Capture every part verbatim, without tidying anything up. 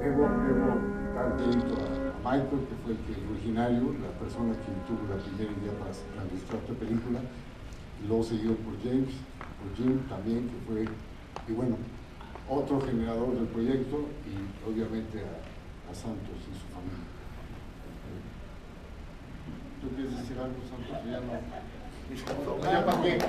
debo, debo dar crédito a Michael, que fue el, que, el originario, la persona que tuvo la primera idea para registrar esta película, y luego seguido por James, por Jim también, que fue, y bueno, otro generador del proyecto, y obviamente a, a Santos y su familia. ¿Tú quieres decir algo, Santos? Ya no. ¿Ya para qué?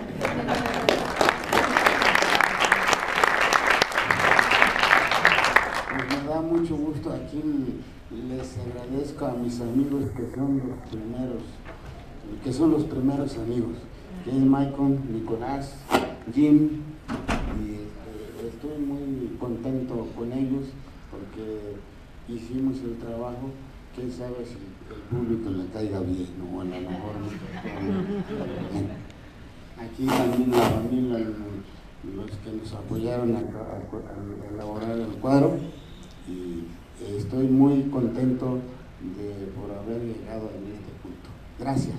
Me da mucho gusto. Aquí les agradezco a mis amigos que son los primeros, que son los primeros amigos, que es Michael, Nicolás, Jim, y eh, estoy muy contento con ellos porque hicimos el trabajo. Quién sabe si el público le caiga bien o a lo mejor no. Aquí también la familia, los que nos apoyaron a, a, a elaborar el cuadro, y estoy muy contento de por haber llegado a este punto. Gracias.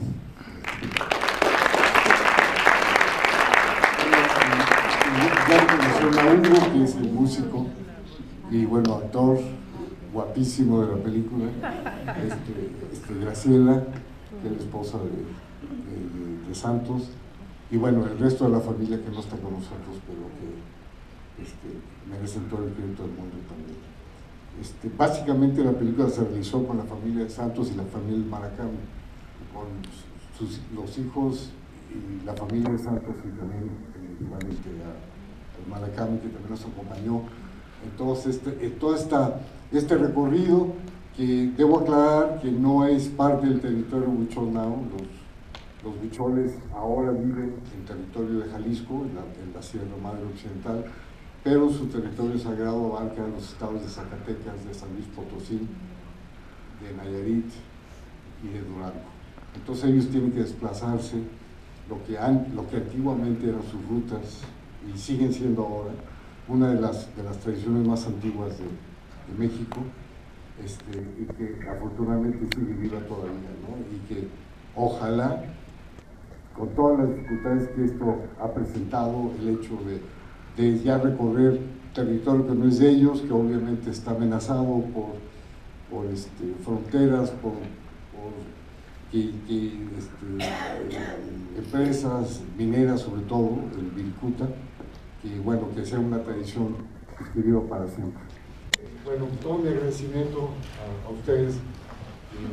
Ya conoció a Hugo, que es el músico y bueno, actor guapísimo de la película, este, este, Graciela, que es la esposa de, de, de Santos, y bueno, el resto de la familia que no está con nosotros, pero que este, merecen todo el crédito del mundo también. Este, básicamente la película se realizó con la familia de Santos y la familia de Maracame, con sus, los hijos y la familia de Santos, y también igualmente a, a Maracame, que también nos acompañó en todo este, en todo esta, este recorrido, que debo aclarar que no es parte del territorio Huichol Now. Los, los huicholes ahora viven en territorio de Jalisco, en la, en la Sierra Madre Occidental, pero su territorio sagrado abarca los estados de Zacatecas, de San Luis Potosí, de Nayarit y de Durango. Entonces ellos tienen que desplazarse, lo que, han, lo que antiguamente eran sus rutas, y siguen siendo ahora, una de las, de las tradiciones más antiguas de, de México, este, y que afortunadamente sigue viva todavía, ¿no? Y que ojalá, con todas las dificultades que esto ha presentado, el hecho de, de ya recorrer territorio que no es de ellos, que obviamente está amenazado por, por este, fronteras, por, por que, que, este, eh, empresas mineras, sobre todo, el Viricuta, y bueno, que sea una tradición que viva para siempre. Bueno, todo mi agradecimiento a, a ustedes que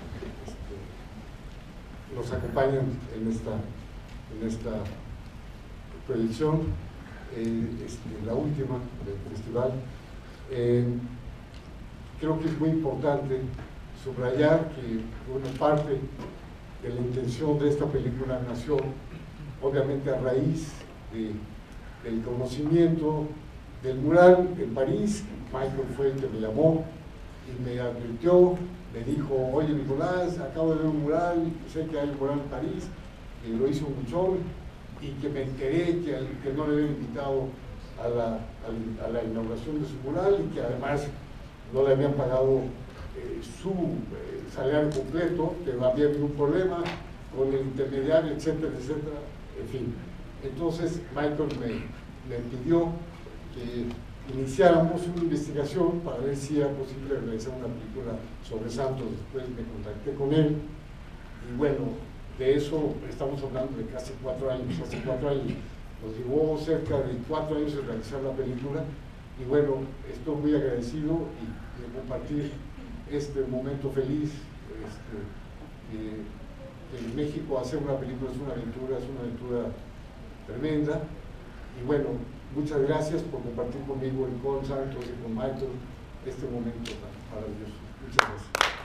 este, nos acompañan en esta, en esta proyección, eh, este, la última del festival. Eh, creo que es muy importante subrayar que una parte de la intención de esta película nació obviamente a raíz de el conocimiento del mural en París. Michael fue el que me llamó y me advirtió, me dijo: oye Nicolás, acabo de ver un mural, sé que hay un mural en París, que lo hizo Huichol, y que me enteré que, que no le habían invitado a la, a, a la inauguración de su mural, y que además no le habían pagado eh, su eh, salario completo, que había habido un problema con el intermediario, etcétera, etcétera, en fin. Entonces Michael me, me pidió que iniciáramos una investigación para ver si era posible realizar una película sobre Santos. Después me contacté con él, y bueno, de eso estamos hablando de casi cuatro años. Hace cuatro años nos llevó cerca de cuatro años de realizar la película, y bueno, estoy muy agradecido y de compartir este momento feliz. Este, eh, en México hacer una película es una aventura, es una aventura tremenda, y bueno, muchas gracias por compartir conmigo y con Santos y con Michael este momento tan maravilloso. Muchas gracias.